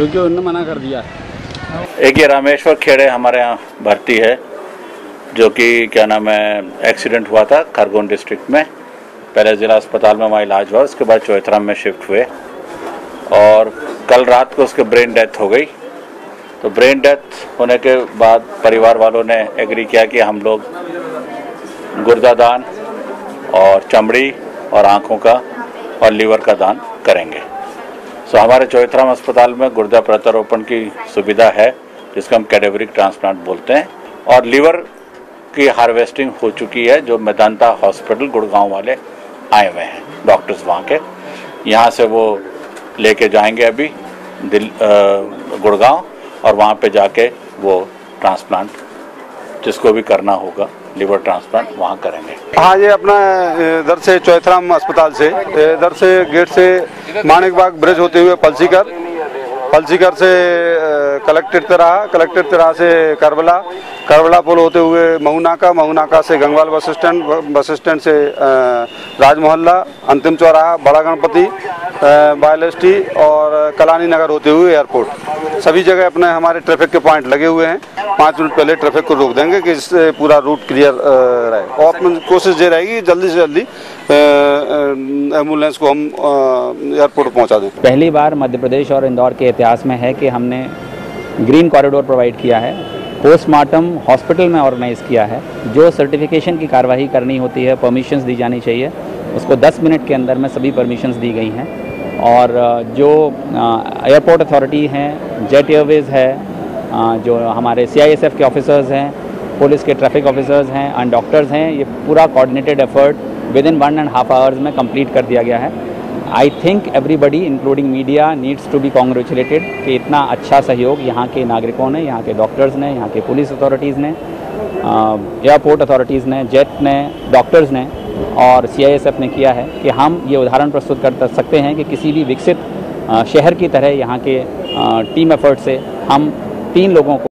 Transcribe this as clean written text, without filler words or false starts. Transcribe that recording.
क्योंकि उन्होंने मना कर दिया। एक ये रामेश्वर खेड़े हमारे यहाँ भर्ती है, जो कि क्या नाम है एक्सीडेंट हुआ था खरगोन डिस्ट्रिक्ट में। पहले ज़िला अस्पताल में वहाँ इलाज हुआ, उसके बाद चौथराम में शिफ्ट हुए और कल रात को उसके ब्रेन डेथ हो गई। तो ब्रेन डेथ होने के बाद परिवार वालों ने एग्री किया कि हम लोग गुर्दा दान और चमड़ी और आँखों का और लीवर का दान करेंगे। सो हमारे चौथराम अस्पताल में गुर्दा प्रत्यारोपण की सुविधा है, जिसको हम कैडेवरिक ट्रांसप्लांट बोलते हैं, और लीवर की हार्वेस्टिंग हो चुकी है। जो मेदांता हॉस्पिटल गुड़गांव वाले आए हुए हैं डॉक्टर्स वहाँ के, यहाँ से वो लेके जाएंगे अभी गुड़गांव, और वहाँ पे जाके वो ट्रांसप्लांट जिसको भी करना होगा लीवर ट्रांसप्लांट वहाँ करेंगे। हाँ, ये अपना इधर से चौथराम अस्पताल से इधर से गेट से माणिक बाग ब्रिज होते हुए पलसीकर से कलेक्टेड तिराहा से करबला पुल होते हुए मऊनाका से गंगवाल बस स्टैंड से राज मोहल्ला, अंतिम चौराहा, बड़ा गणपति, बायलेस्टी और कलानी नगर होते हुए एयरपोर्ट। सभी जगह अपने हमारे ट्रैफिक के पॉइंट लगे हुए हैं। 5 मिनट पहले ट्रैफिक को रोक देंगे कि इससे पूरा रूट क्लियर रहे, और अपनी कोशिश ये रहेगी जल्दी से जल्दी एम्बुलेंस को हम एयरपोर्ट पहुंचा दें। पहली बार मध्य प्रदेश और इंदौर के इतिहास में है कि हमने ग्रीन कॉरिडोर प्रोवाइड किया है, पोस्टमार्टम हॉस्पिटल में ऑर्गेनाइज़ किया है। जो सर्टिफिकेशन की कार्रवाई करनी होती है, परमिशंस दी जानी चाहिए, उसको 10 मिनट के अंदर में सभी परमिशंस दी गई हैं। और जो एयरपोर्ट अथॉरिटी हैं, जेट एयरवेज़ है, जो हमारे CISF के ऑफिसर्स हैं, पुलिस के ट्रैफिक ऑफिसर्स हैं एंड डॉक्टर्स हैं, ये पूरा कोऑर्डिनेटेड एफर्ट विदिन 1.5 आवर्स में कंप्लीट कर दिया गया है। I think everybody including media needs to be congratulated कि इतना अच्छा सहयोग यहाँ के नागरिकों ने, यहाँ के डॉक्टर्स ने, यहाँ के पुलिस अथॉरिटीज़ ने, एयरपोर्ट अथॉरिटीज़ ने, जेट ने, डॉक्टर्स ने और CISF ने किया है कि हम ये उदाहरण प्रस्तुत कर सकते हैं कि किसी भी विकसित शहर की तरह यहाँ के टीम एफर्ट से हम 3 लोगों को